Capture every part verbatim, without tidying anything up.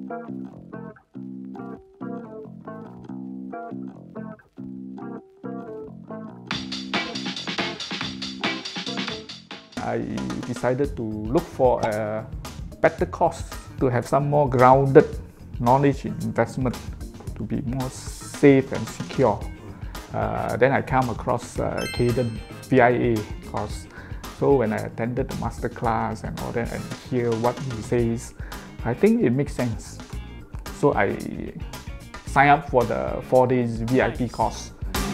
I decided to look for a better course to have some more grounded knowledge in investment, to be more safe and secure. Uh, then I came across uh, Cayden V I A course. So when I attended the master class and all that and hear what he says, I think it makes sense. So I signed up for the four days V I P course.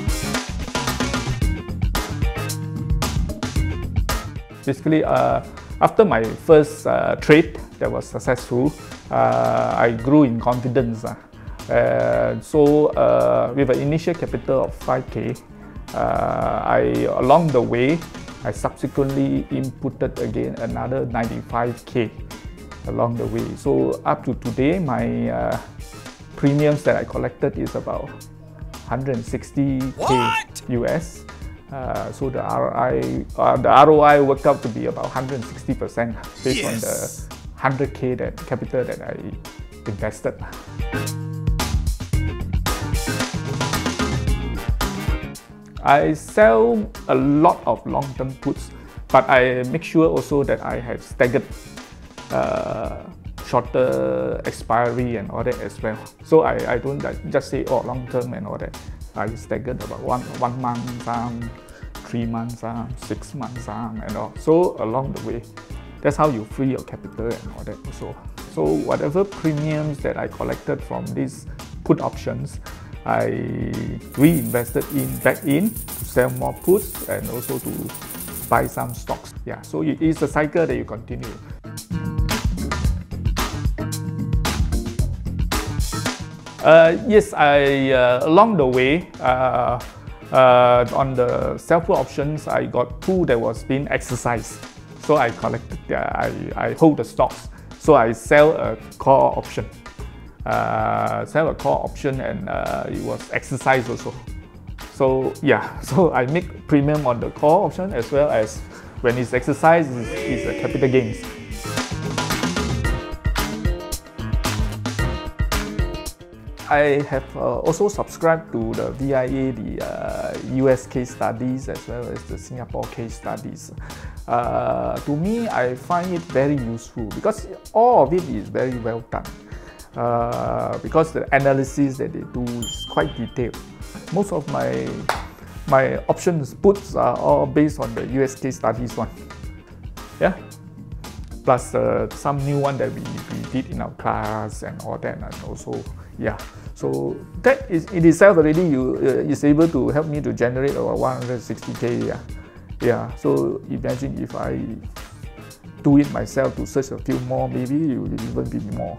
Basically, uh, after my first uh, trade that was successful, uh, I grew in confidence. Uh. Uh, so, uh, with an initial capital of five K, uh, I along the way, I subsequently inputted again another ninety-five K along the way. So, up to today, my uh, premiums that I collected is about one hundred sixty K U S. Uh, so the R O I, uh, the R O I worked out to be about one hundred sixty percent based yes. on the one hundred K that capital that I invested. I sell a lot of long-term puts, but I make sure also that I have staggered uh, shorter expiry and all that as well. So I, I don't just say oh long-term and all that. I staggered about one one month some, three months some, six months some, and all. So along the way, that's how you free your capital and all that also. So whatever premiums that I collected from these put options, I reinvested in back in to sell more puts and also to buy some stocks. Yeah, so it is a cycle that you continue. Uh, yes, I uh, along the way uh, uh, on the sell-put options, I got two that was being exercised. So I collected, uh, I, I hold the stocks. So I sell a call option, uh, sell a call option, and uh, it was exercised also. So yeah, so I make premium on the call option as well as when it's exercised, it's, it's a capital gains. I have uh, also subscribed to the V I A, the uh, U S case studies as well as the Singapore case studies. Uh, to me, I find it very useful because all of it is very well done. Uh, because the analysis that they do is quite detailed. Most of my my options puts are all based on the U S case studies one. Yeah. Plus uh, some new one that we, we did in our class and all that, and also yeah. So that is in itself already you uh, is able to help me to generate about one hundred sixty K. Yeah, yeah. So imagine if I do it myself to search a few more, maybe it will even be more.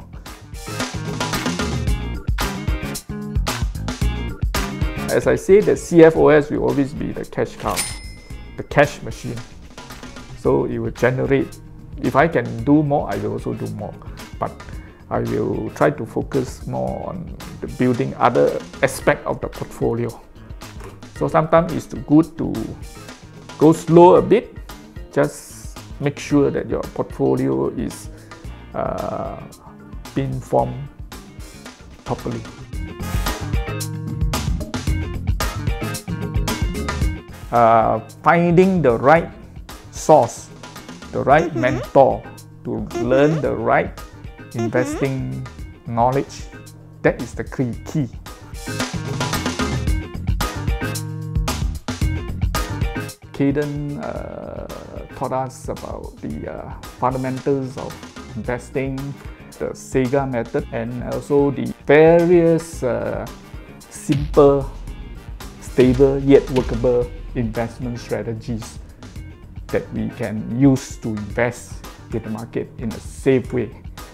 As I say, the C F O S will always be the cash cow, the cash machine. So it will generate. If I can do more, I will also do more. But I will try to focus more on the building other aspect of the portfolio. So sometimes it's good to go slow a bit. Just make sure that your portfolio is uh, being formed properly. Uh, finding the right source, the right mentor to learn the right investing knowledge, that is the key. key. Cayden uh, taught us about the uh, fundamentals of investing, the SEGA method, and also the various uh, simple, stable yet workable investment strategies that we can use to invest in the market in a safe way.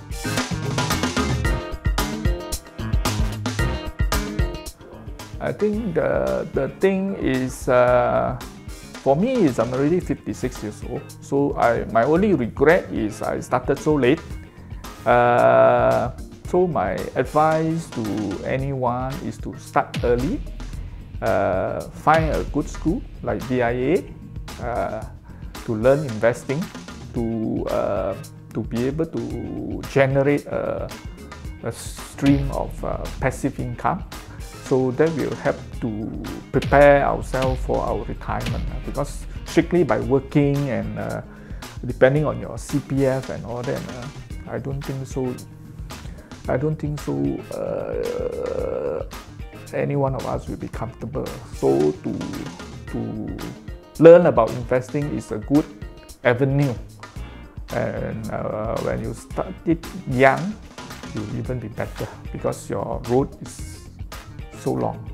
I think the, the thing is, uh, for me is I'm already fifty-six years old, so I, my only regret is I started so late. Uh, so my advice to anyone is to start early, uh, find a good school like V I A, uh, to learn investing, to uh, to be able to generate a, a stream of uh, passive income. So that will help to prepare ourselves for our retirement, because strictly by working and uh, depending on your C P F and all that, uh, I don't think so. I don't think so. Uh, any one of us will be comfortable. So to to learn about investing is a good avenue, and uh, when you start it young, you'll even be better because your road is so long.